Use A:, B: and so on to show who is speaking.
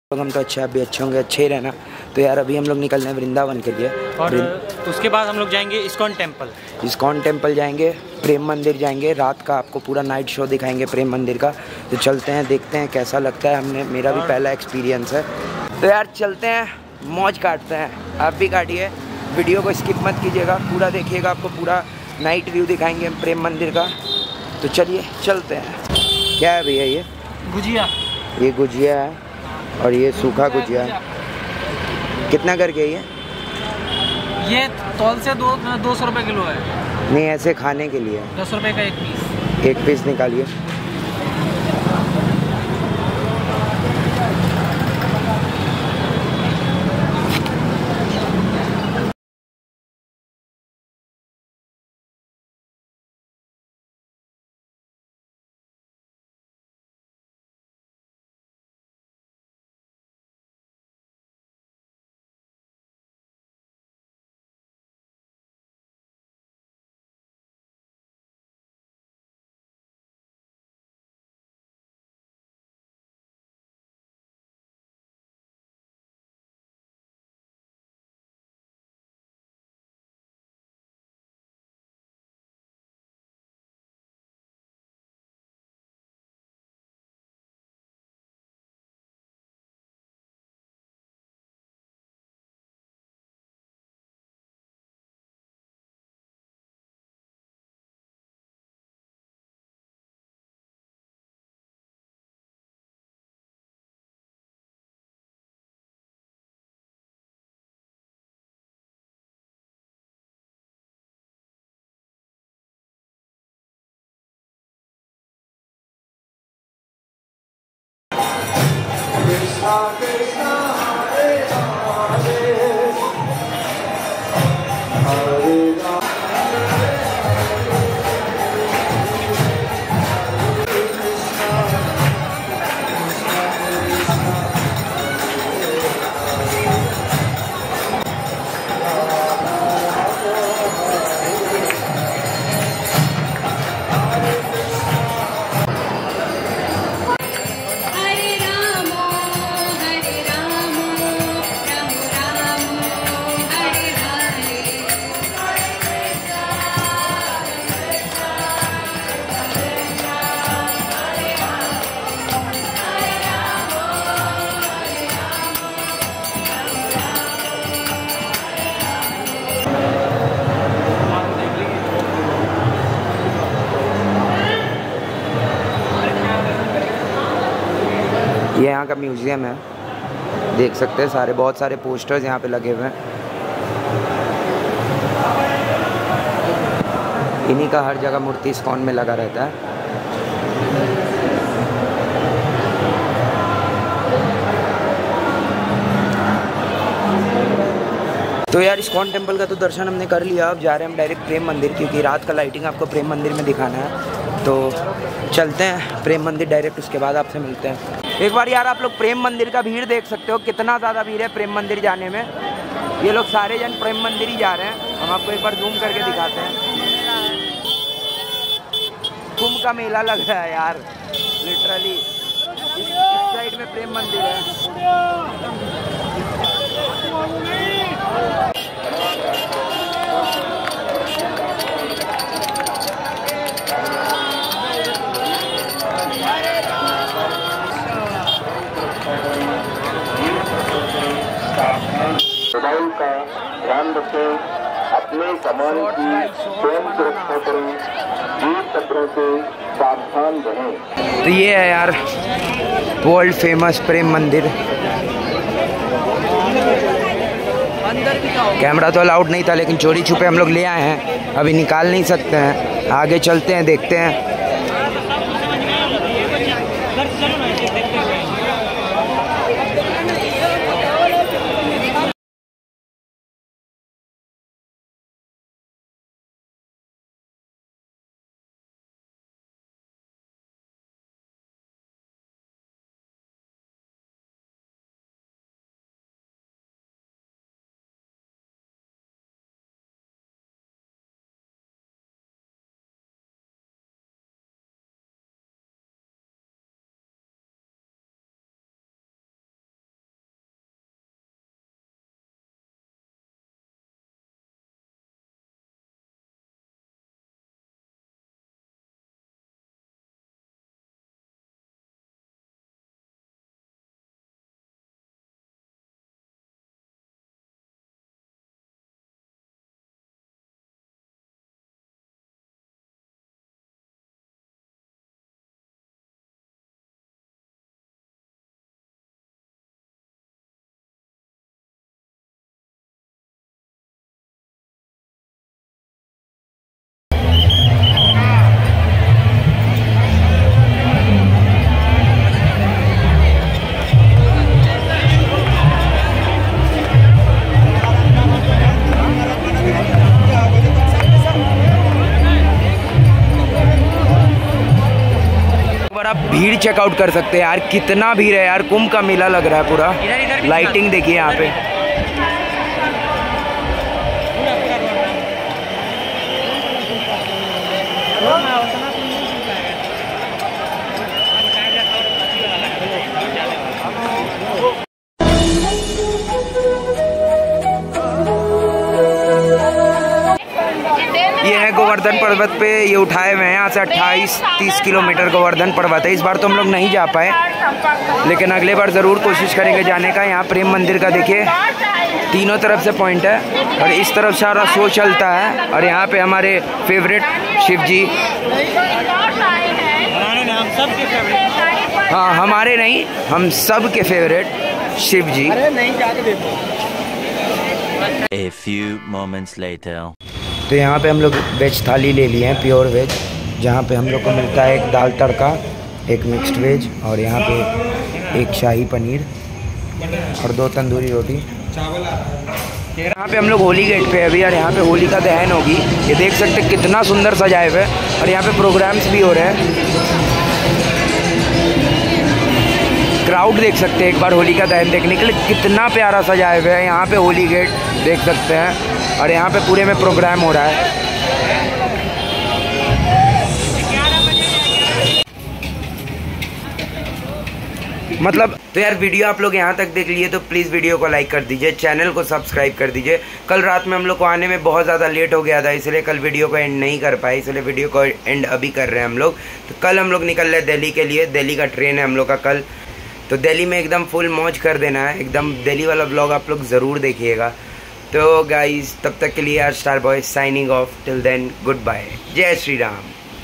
A: लोग हम तो अच्छे, आप भी अच्छे होंगे, अच्छे ही रहना। तो यार अभी हम लोग निकल रहे हैं वृंदावन के लिए
B: और उसके बाद हम लोग जाएंगे इस्कॉन टेम्पल।
A: इस्कॉन टेम्पल जाएंगे, प्रेम मंदिर जाएंगे, रात का आपको पूरा नाइट शो दिखाएंगे प्रेम मंदिर का। तो चलते हैं, देखते हैं कैसा लगता है। मेरा भी पहला एक्सपीरियंस है। तो यार चलते हैं, मौज काटते हैं। आप भी काटिए, वीडियो को स्किप मत कीजिएगा, पूरा देखिएगा, आपको पूरा नाइट व्यू दिखाएंगे प्रेम मंदिर का। तो चलिए चलते हैं। क्या है भैया ये?
B: गुजिया।
A: ये गुजिया है और ये सूखा गुजिया है। कितना करके
B: ये तौल से 200 रुपये किलो है।
A: नहीं, ऐसे खाने के लिए
B: 10 रुपये का एक पीस।
A: एक पीस निकालिए। ये यहाँ का म्यूज़ियम है, देख सकते हैं सारे, बहुत सारे पोस्टर्स यहाँ पे लगे हुए हैं। इन्हीं का हर जगह मूर्ति इस्कॉन में लगा रहता है। तो यार इस्कॉन टेम्पल का तो दर्शन हमने कर लिया। अब जा रहे हैं हम डायरेक्ट प्रेम मंदिर, क्योंकि रात का लाइटिंग आपको प्रेम मंदिर में दिखाना है। तो चलते हैं प्रेम मंदिर डायरेक्ट, उसके बाद आपसे मिलते हैं। एक बार यार आप लोग प्रेम मंदिर का भीड़ देख सकते हो, कितना ज़्यादा भीड़ है प्रेम मंदिर जाने में। ये लोग सारे जन प्रेम मंदिर ही जा रहे हैं। हम आपको एक बार जूम करके दिखाते हैं। कुंभ का मेला लग रहा है यार, लिटरली। इस साइड में प्रेम मंदिर है।
C: मोबाइल का ध्यान रखें, अपने सामान की स्वयं सुरक्षा करें, जीव खतरों से सावधान रहें।
A: तो ये है यार वर्ल्ड फेमस प्रेम मंदिर। कैमरा तो अलाउड नहीं था, लेकिन चोरी छुपे हम लोग ले आए हैं, अभी निकाल नहीं सकते हैं। आगे चलते हैं, देखते हैं। भीड़ चेकआउट कर सकते हैं यार, कितना भीड़ है यार, कुंभ का मेला लग रहा है पूरा। लाइटिंग देखिए यहाँ पे। ये है गोवर्धन पर्वत पे, ये उठाए हुए हैं यहाँ से 28-30 किलोमीटर गोवर्धन पर्वत है। इस बार तो हम लोग नहीं जा पाए, लेकिन अगले बार ज़रूर कोशिश करेंगे जाने का। यहाँ प्रेम मंदिर का देखिए, तीनों तरफ से पॉइंट है और इस तरफ सारा शो चलता है। और यहाँ पे हमारे फेवरेट शिव जी, हाँ हमारे नहीं, हम सब के favourite Shiv ji.
D: A few moments later.
A: तो यहाँ पे हम लोग वेज थाली ले लिए हैं, प्योर वेज, जहाँ पे हम लोग को मिलता है एक दाल तड़का, एक मिक्स्ड वेज और यहाँ पे एक शाही पनीर और 2 तंदूरी रोटी। यहाँ पे हम लोग होली गेट पे अभी, और यहाँ पे होली का दहन होगी। ये देख सकते हैं कितना सुंदर सजाए हुए हैं और यहाँ पे प्रोग्राम्स भी हो रहे हैं। क्राउड देख सकते हैं एक बार होली का दहन देखने के लिए, कितना प्यारा सजाए हुए हैं। यहाँ पे होली गेट देख सकते हैं और यहाँ पे पूरे में प्रोग्राम हो रहा है। मतलब तो यार वीडियो आप लोग यहाँ तक देख लिए तो प्लीज़ वीडियो को लाइक कर दीजिए, चैनल को सब्सक्राइब कर दीजिए। कल रात में हम लोग को आने में बहुत ज़्यादा लेट हो गया था, इसलिए कल वीडियो को एंड नहीं कर पाए, इसलिए वीडियो को एंड अभी कर रहे हैं हम लोग। तो कल हम लोग निकल रहे हैं दिल्ली के लिए, दिल्ली का ट्रेन है हम लोग का कल। तो दिल्ली में एकदम फुल मौज कर देना है, एकदम दिल्ली वाला ब्लॉग आप लोग ज़रूर देखिएगा। तो गाइज तब तक के लिए यार star boy signing off, till then goodbye, जय श्री राम।